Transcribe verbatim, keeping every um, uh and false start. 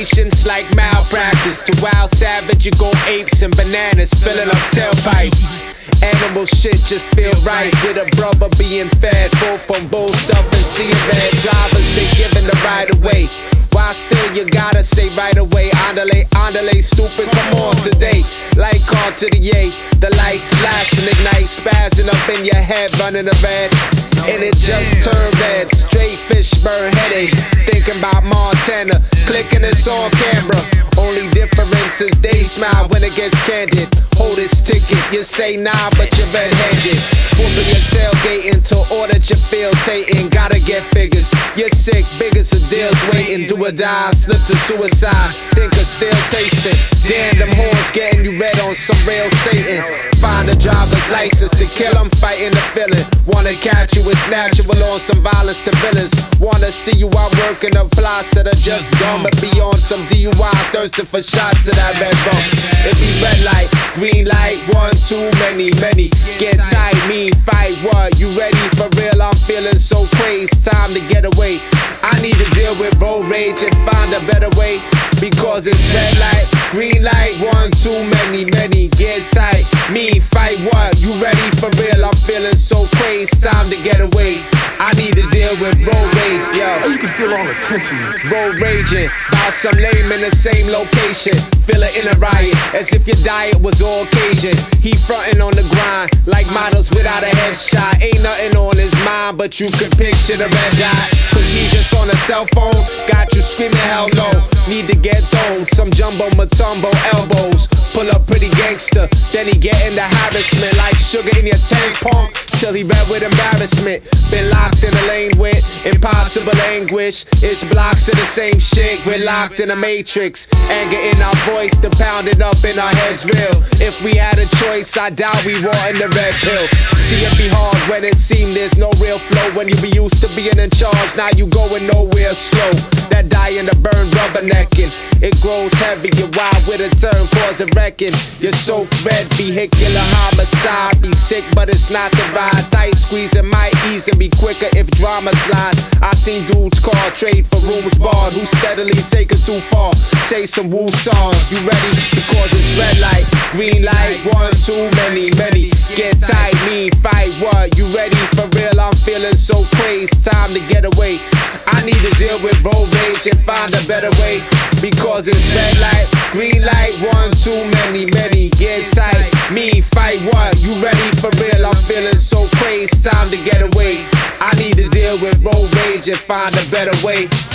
Patience like malpractice. To wild savage, you go apes and bananas, filling up tailpipes. Animal shit just feel right with a brother being fed. Full from bull stuff and seeing bad drivers, they giving the right away. Why still you gotta say right away? Andale, andale, stupid, come on today. Like car to the yay, the lights flash and ignite, spazzing up in your head, running the red. And it just turned red, straight fish burn headache. Thinking about Montana, clicking this on camera. Only difference is they smile when it gets candid. Hold this ticket, you say nah, but you're red-handed. Whooping your tailgate until all that you feel Satan. Gotta get figures, you're sick, biggest of deals waiting. Do or die, slip to suicide, think of still tasting. Damn, them horns getting you red on some real Satan. Find a driver's license to kill him, fighting the feeling. Wanna catch you, it's natural on some violence to villains. Wanna see you out working the plots that are just dumb. But be on some D U I, thirsting for shots of that red rum. It be red light, green light, one too many, many. Get tight, me, fight what? You ready for real? I'm feeling so crazy, time to get away. I need to deal with road rage and find a better way. Because it's red light, green light, one too many, many. Get tight, me, fight what? You ready for real? I'm feeling so crazy, time to get away. I need to deal with road rage, yo. You can feel all the tension. Road raging, about some lame in the same location. Feel it in a riot, as if your diet was all occasion. He frontin' on the grind, like models without a headshot. Ain't nothing on his mind, but you could picture the red dot. Cause he just on a cell phone, got you screaming hell no. Need to get thrown, some jumbo matumbo elbows. Pull up pretty gangster, then he get into harassment. Like sugar in your tank pump, till he red with embarrassment. Been locked in a lane with impossible anguish. It's blocks of the same shit, we're locked in a matrix. Anger in our voice, the pounding up in our heads real. If we had a choice, I doubt we wantin' the red pill. See it be hard when it seem there's no real flow. When you be used to being in charge, now you going nowhere slow. That die in the burn rubbernecking, it grows heavy, you're wild with a turn, cause a wrecking. You're so red, vehicular homicide. Be sick, but it's not the ride. Tight squeezing might ease and be quicker if drama slide. I seen dudes call trade for rooms barred, who steadily take it too far. Say some woo song, you ready? Because it's red light, green light, one too many, many. Get tight, me, fight what? You ready for real? I'm feeling so crazy, time to get away. I need to deal with road rage and find a better way. Because it's red light, green light, one too many, many. Get tight, me, fight what? You ready for real? I'm feeling so crazy, time to get away. I need to deal with road rage and find a better way.